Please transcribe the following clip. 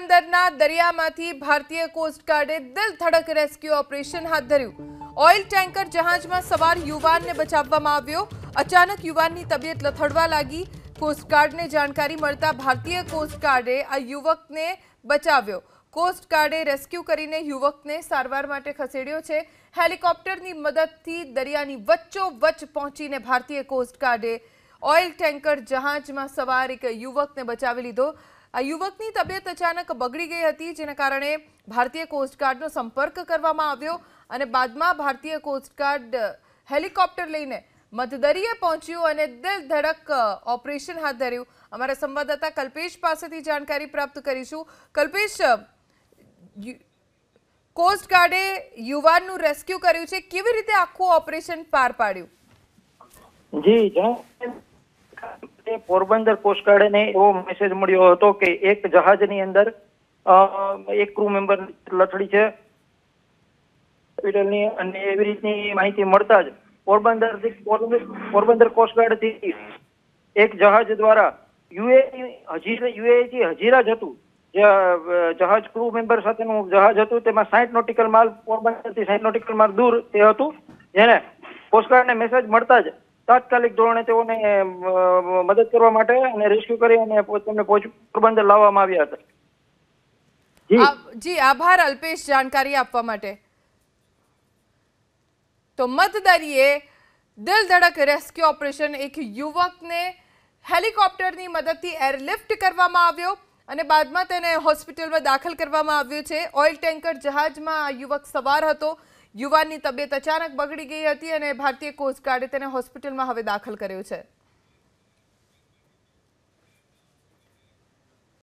પોરબંદરના દરિયામાંથી ભારતીય કોસ્ટગાર્ડે દિલધડક rescue operation હાથ ધર્યું। ઓઇલ ટેન્કર જહાજમાં સવાર યુવાનને બચાવવામાં આવ્યો। અચાનક યુવાનની તબિયત લથડવા લાગી। કોસ્ટગાર્ડને જાણકારી મળતા ભારતીય કોસ્ટગાર્ડે આ યુવકને બચાવ્યો। કોસ્ટગાર્ડે રેસ્ક્યુ કરીને યુવકને સારવાર માટે ખસેડ્યો છે। હેલિકોપ્ટરની મદદથી દરિયાની વચ્ચોવચ્ચ પહોંચીને ભારતીય કોસ્ટગાર્ડે ઓઇલ ટેન્કર જહાજમાં સવાર એક યુવકને બચાવી લીધો। આ યુવકની તબિયત અચાનક બગડી ગઈ હતી, જેના કારણે ભારતીય કોસ્ટગાર્ડનો સંપર્ક કરવામાં આવ્યો અને બાદમાં ભારતીય કોસ્ટગાર્ડ હેલિકોપ્ટર લઈને મધદરિયે પહોંચ્યું અને દિલધડક ઓપરેશન હાથ ધર્યું। અમારા સંવાદદાતા કલ્પેશ પાસેથી જાણકારી પ્રાપ્ત કરીશું। કલ્પેશ, કોસ્ટગાર્ડે યુવાનનું રેસ્ક્યુ કર્યું છે, કેવી રીતે આખું ઓપરેશન પાર પાડ્યું? જી, પોરબંદર કોસ્ટગાર્ડને એવો મેસેજ મળ્યો હતો કે એક જહાજની અંદર એક ક્રૂ મેમ્બર લથડી છે અને એવી રીતની માહિતી મળતા જ પોરબંદર કોસ્ટગાર્ડથી એક જહાજ દ્વારા યુએઈ થી હજીરા જતું જહાજ ક્રૂ મેમ્બર સાથેનું જહાજ હતું, તેમાં 60 નોટિકલ માલ પોરબંદરથી 60 નોટિકલ માલ દૂર તે હતું, જેને કોસ્ટગાર્ડને મેસેજ મળતા જ તાત્કાલિક ધોરણે તેઓને મદદ કરવા માટે અને રેસ્ક્યુ કરી અને તેમને પોરબંદર લાવવામાં આવ્યા હતા। જી, આભાર અલ્પેશ જાણકારી આપવા માટે। તો મધદરિયે દિલધડક રેસ્ક્યુ ઓપરેશન, એક યુવકને હેલિકોપ્ટરની મદદથી એરલિફ્ટ કરવામાં આવ્યો અને બાદમાં તેને હોસ્પિટલમાં દાખલ કરવામાં આવ્યો છે। ઓઇલ ટેન્કર જહાજમાં આ યુવક સવાર હતો। યુવાનની તબિયત અચાનક બગડી ગઈ હતી અને ભારતીય કોસ્ટગાર્ડે તેને હોસ્પિટલમાં હવે દાખલ કર્યો છે।